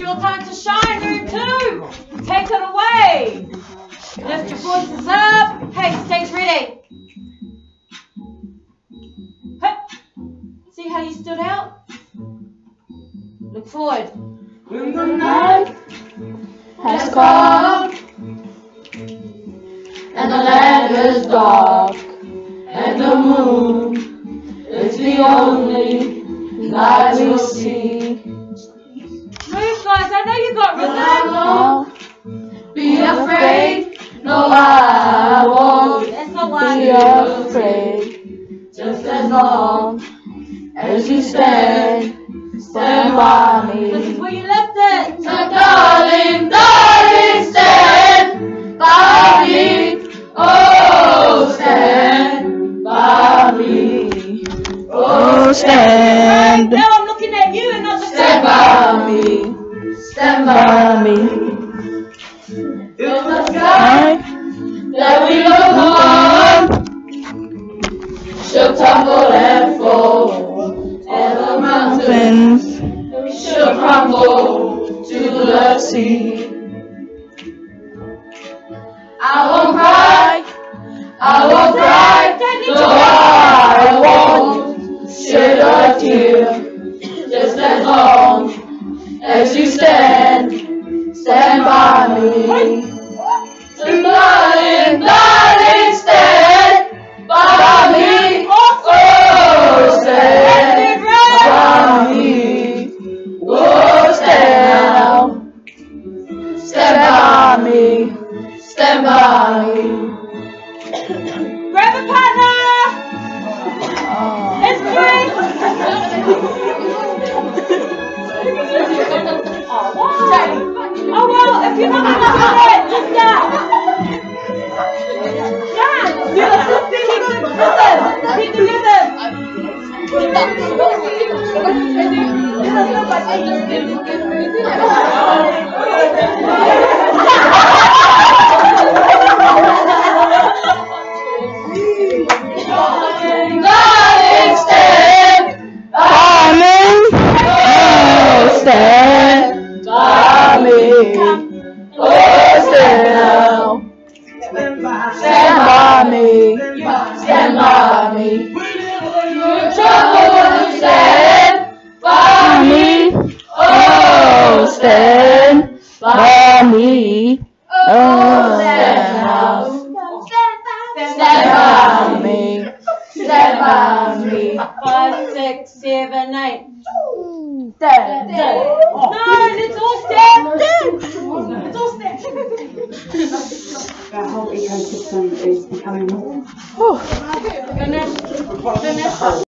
your time to shine, room 2. Take it away. Lift your voices up. Hey, stage ready. See how you stood out? Look forward. When the night has come and the land is dark and the moon is the only light we see. Move, guys. I know you got rhythm. Be afraid. No, I won't That's not why be afraid. Just as long as you stand by me. This is where you left it. So darling, darling, stand by me. Oh, stand by me. Oh, stand. Now I'm looking at you and not the Stand by me. Stand by me. It's the sky that we look on. She'll tumble and fall, and the mountains she'll crumble to the sea. I won't cry, no, I won't shed a tear, just as long as you stand by me. So darling, darling, stand by me. Oh, stand by me. Oh, stand by me. Stand by me. Grab a partner. Let's drink. Oh well, if you're not gonna do it, just dance. Dance. Keep the Darling, stand by me. Oh, stand by me. Oh, stand now. Stand by me. Stand by me. You're trouble, stand by me. Oh, stand by me. Oh, stand now. Stand by me. Stand by me. 5, 6, 7, 8. Stand. No, let's all stand. Let's all stand. Our whole ecosystem is becoming more. Finish.